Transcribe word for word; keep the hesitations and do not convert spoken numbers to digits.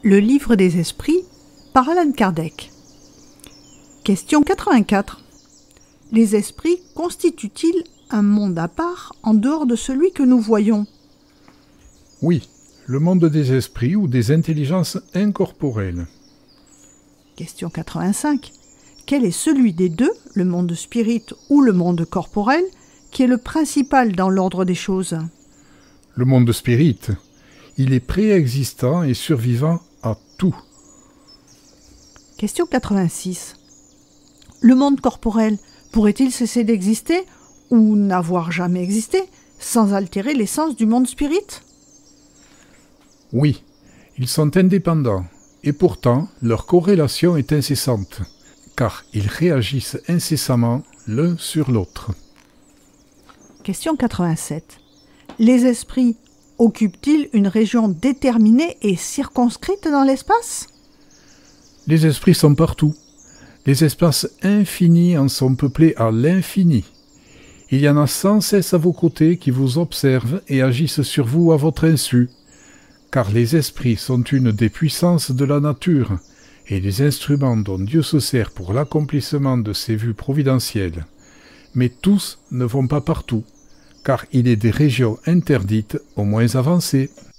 Le livre des esprits par Allan Kardec. Question quatre-vingt-quatre. Les esprits constituent-ils un monde à part en dehors de celui que nous voyons? Oui, le monde des esprits ou des intelligences incorporelles. Question quatre-vingt-cinq. Quel est celui des deux, le monde spirit ou le monde corporel, qui est le principal dans l'ordre des choses? Le monde spirit, il est préexistant et survivant à tout. Question quatre-vingt-six. Le monde corporel pourrait-il cesser d'exister ou n'avoir jamais existé sans altérer l'essence du monde spirit? Oui, ils sont indépendants et pourtant leur corrélation est incessante, car ils réagissent incessamment l'un sur l'autre. Question quatre-vingt-sept. Les esprits occupent-ils une région déterminée et circonscrite dans l'espace? Les esprits sont partout. Les espaces infinis en sont peuplés à l'infini. Il y en a sans cesse à vos côtés qui vous observent et agissent sur vous à votre insu, car les esprits sont une des puissances de la nature et les instruments dont Dieu se sert pour l'accomplissement de ses vues providentielles. Mais tous ne vont pas partout, car il est des régions interdites aux moins avancées.